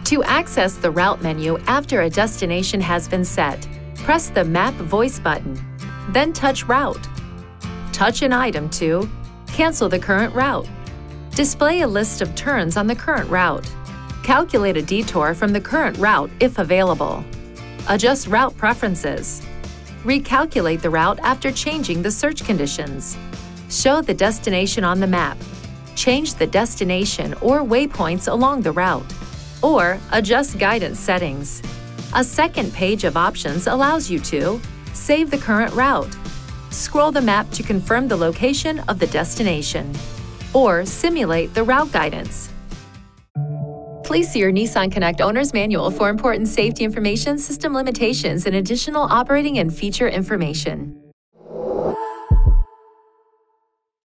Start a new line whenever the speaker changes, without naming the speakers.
To access the route menu after a destination has been set, press the Map Voice button, then touch Route. Touch an item to cancel the current route. Display a list of turns on the current route. Calculate a detour from the current route if available. Adjust route preferences. Recalculate the route after changing the search conditions. Show the destination on the map. Change the destination or waypoints along the route. Or adjust guidance settings. A second page of options allows you to save the current route, scroll the map to confirm the location of the destination, or simulate the route guidance. Please see your Nissan Connect Owner's Manual for important safety information, system limitations, and additional operating and feature information.